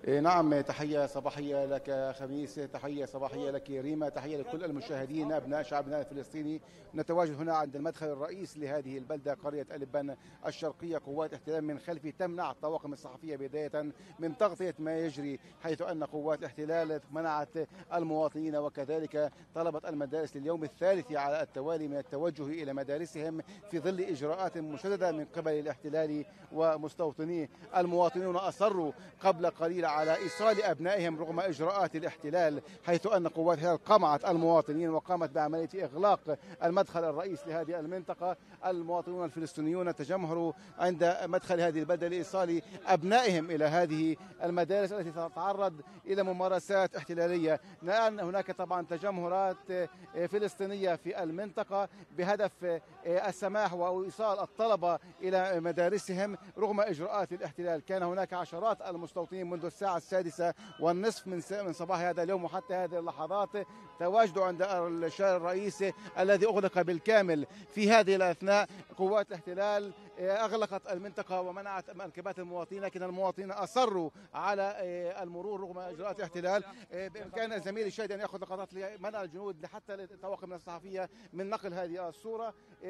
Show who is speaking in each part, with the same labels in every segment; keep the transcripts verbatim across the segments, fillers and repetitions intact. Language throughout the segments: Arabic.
Speaker 1: إيه نعم، تحية صباحية لك خميس، تحية صباحية لك ريما، تحية لكل المشاهدين أبناء شعبنا الفلسطيني. نتواجد هنا عند المدخل الرئيس لهذه البلدة قرية اللبان الشرقية. قوات الاحتلال من خلفه تمنع الطواقم الصحفية بداية من تغطية ما يجري، حيث أن قوات الاحتلال منعت المواطنين وكذلك طلبت المدارس لليوم الثالث على التوالي من التوجه إلى مدارسهم في ظل إجراءات مشددة من قبل الاحتلال ومستوطنيه. المواطنون أصروا قبل قليل على إيصال أبنائهم رغم إجراءات الاحتلال، حيث أن قوات الاحتلال قمعت المواطنين وقامت بعملية إغلاق المدخل الرئيس لهذه المنطقة. المواطنون الفلسطينيون تجمهروا عند مدخل هذه البلدة لإيصال أبنائهم إلى هذه المدارس التي تتعرض إلى ممارسات احتلالية. الآن هناك طبعا تجمهرات فلسطينية في المنطقة بهدف السماح وإيصال الطلبة إلى مدارسهم رغم إجراءات الاحتلال. كان هناك عشرات المستوطنين منذ الساعة السادسة والنصف من من صباح هذا اليوم وحتى هذه اللحظات تواجدوا عند الشارع الرئيسي الذي أغلق بالكامل. في هذه الأثناء قوات الاحتلال أغلقت المنطقة ومنعت مركبات المواطنين، لكن المواطنين أصروا على المرور رغم إجراءات الاحتلال. بإمكان زميلي الشاهد أن يأخذ لقطات لمنع الجنود حتى الطواقم الصحفية من نقل هذه الصورة.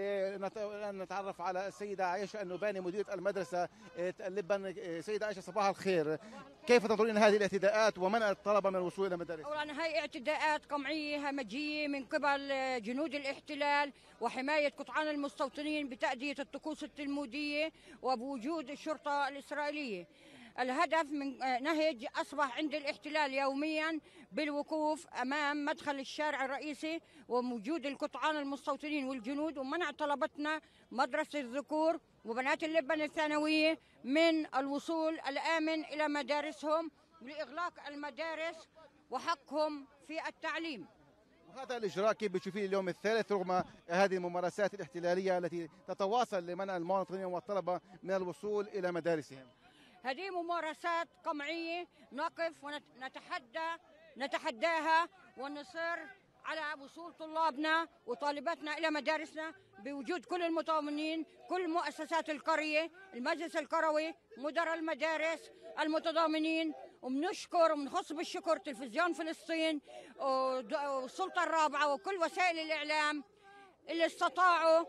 Speaker 1: الآن نتعرف على السيدة عائشة النوباني مديرة المدرسة اللبن. سيدة عائشة صباح الخير، كيف تنظرين هذه الاعتداءات ومنع الطلبة من الوصول إلى المدارس؟
Speaker 2: أولا هي اعتداءات قمعية همجية من قبل جنود الاحتلال وحماية قطعان المستوطنين بتأدية الطقوس التلمودية وبوجود الشرطة الإسرائيلية. الهدف من نهج أصبح عند الاحتلال يوميا بالوقوف أمام مدخل الشارع الرئيسي ووجود القطعان المستوطنين والجنود ومنع طلبتنا مدرسة الذكور وبنات اللبن الثانوية من الوصول الآمن إلى مدارسهم لإغلاق المدارس وحقهم في التعليم.
Speaker 1: وهذا الإجراء كيف بتشوفيه اليوم الثالث رغم هذه الممارسات الاحتلالية التي تتواصل لمنع المواطنين والطلبة من الوصول إلى مدارسهم؟
Speaker 2: هذه ممارسات قمعية نقف ونتحدى نتحداها ونصر على وصول طلابنا وطالباتنا إلى مدارسنا بوجود كل المتضامنين، كل مؤسسات القرية، المجلس القروي، مدراء المدارس المتضامنين. وبنشكر وبنخص بالشكر تلفزيون فلسطين والسلطة الرابعة وكل وسائل الإعلام اللي استطاعوا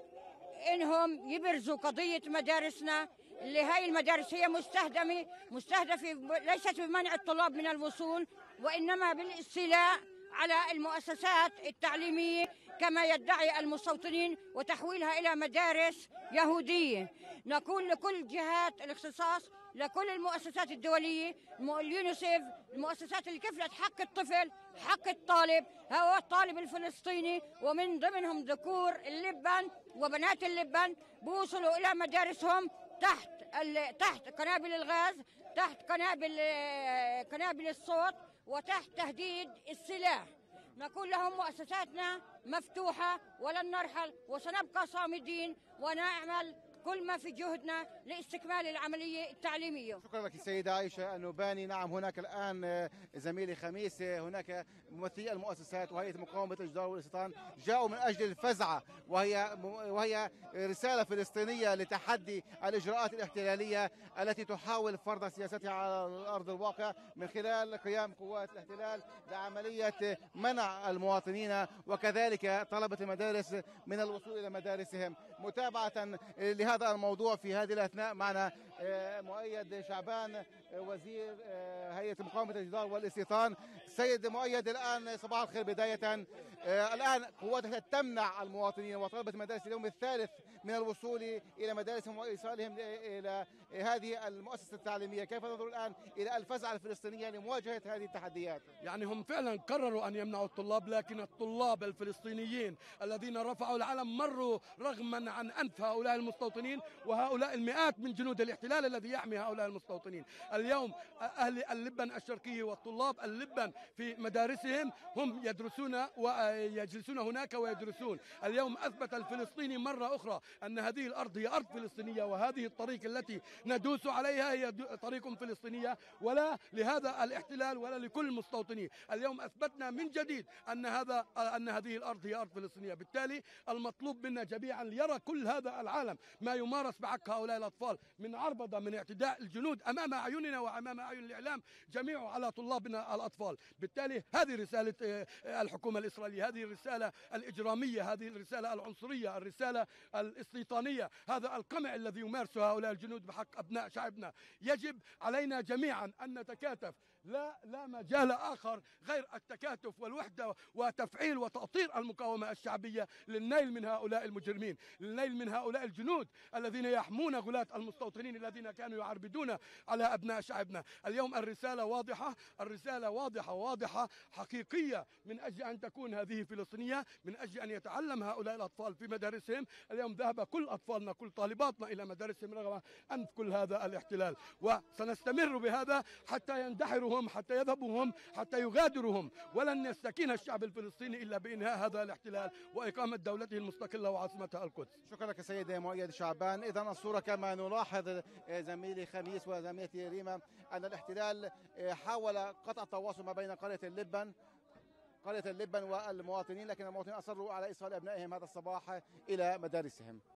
Speaker 2: إنهم يبرزوا قضية مدارسنا، اللي هاي المدارس هي مستهدمة مستهدفة ليست بمنع الطلاب من الوصول وإنما بالاستيلاء على المؤسسات التعليمية كما يدعي المستوطنين وتحويلها إلى مدارس يهودية. نقول لكل جهات الاختصاص، لكل المؤسسات الدولية، اليونيسيف، المؤسسات اللي كفلت حق الطفل، حق الطالب، هو الطالب الفلسطيني ومن ضمنهم ذكور اللبن وبنات اللبن بوصلوا إلى مدارسهم تحت تحت قنابل الغاز، تحت قنابل قنابل الصوت وتحت تهديد السلاح. نقول لهم مؤسساتنا مفتوحة ولن نرحل وسنبقى صامدين ونعمل كل ما في جهدنا لاستكمال العملية التعليمية.
Speaker 1: شكرا لك سيدة عائشة النوباني. نعم، هناك الآن زميلي خميس، هناك ممثلي المؤسسات وهيئة مقاومة الإجدار والاستيطان جاءوا من أجل الفزعة، وهي وهي رسالة فلسطينية لتحدي الإجراءات الاحتلالية التي تحاول فرض سياستها على أرض الواقع من خلال قيام قوات الاحتلال بعملية منع المواطنين وكذلك طلبة المدارس من الوصول إلى مدارسهم. متابعة لهذا الموضوع في هذه الأثناء معنا مؤيد شعبان وزير هيئة مقاومة الإجدار والاستيطان. سيد مؤيد، الآن صباح الخير بداية. الآن قواتها تمنع المواطنين وطلبة المدارس اليوم الثالث من الوصول إلى مدارسهم وإيصالهم إلى هذه المؤسسة التعليمية. كيف تنظر الآن إلى الفزعة الفلسطينية لمواجهة هذه التحديات؟
Speaker 3: يعني هم فعلا قرروا أن يمنعوا الطلاب، لكن الطلاب الفلسطينيين الذين رفعوا العلم مروا رغما عن أنف هؤلاء المستوطنين وهؤلاء المئات من جنود الاحتلال الذي يحمي هؤلاء المستوطنين. اليوم أهل اللبن الشرقية والطلاب اللبن في مدارسهم هم يدرسون ويجلسون هناك ويدرسون. اليوم أثبت الفلسطيني مرة أخرى أن هذه الأرض هي أرض فلسطينية وهذه الطريق التي ندوس عليها هي طريق فلسطينية، ولا لهذا الاحتلال ولا لكل المستوطنين. اليوم أثبتنا من جديد أن هذا أن هذه الأرض هي أرض فلسطينية. بالتالي المطلوب منا جميعا ليرى كل هذا العالم ما يمارس بحق هؤلاء الأطفال من عرض أربض من اعتداء الجنود أمام أعيننا وأمام أعين الإعلام جميعه على طلابنا الأطفال. بالتالي هذه رسالة الحكومة الإسرائيلية، هذه الرسالة الإجرامية، هذه الرسالة العنصرية، الرسالة الاستيطانية، هذا القمع الذي يمارسه هؤلاء الجنود بحق أبناء شعبنا. يجب علينا جميعا أن نتكاتف، لا لا مجال آخر غير التكاتف والوحدة وتفعيل وتأطير المقاومة الشعبية للنيل من هؤلاء المجرمين، للنيل من هؤلاء الجنود الذين يحمون غلاة المستوطنين الذين كانوا يعربدون على أبناء شعبنا. اليوم الرسالة واضحة، الرسالة واضحة واضحة حقيقية، من أجل أن تكون هذه فلسطينية، من أجل أن يتعلم هؤلاء الأطفال في مدارسهم. اليوم ذهب كل أطفالنا كل طالباتنا إلى مدارسهم رغم أنف كل هذا الاحتلال، وسنستمر بهذا حتى يندحرهم، حتى يذهبوا هم، حتى يغادرهم. ولن يستكين الشعب الفلسطيني إلا بإنهاء هذا الاحتلال وإقامة دولته المستقلة وعاصمتها القدس.
Speaker 1: شكرا لك سيد مؤيد شعبان. إذا الصورة كما نلاحظ زميلي خميس وزميلتي ريما أن الاحتلال حاول قطع التواصل ما بين قرية اللبن قرية اللبن والمواطنين، لكن المواطنين أصروا على إيصال أبنائهم هذا الصباح إلى مدارسهم.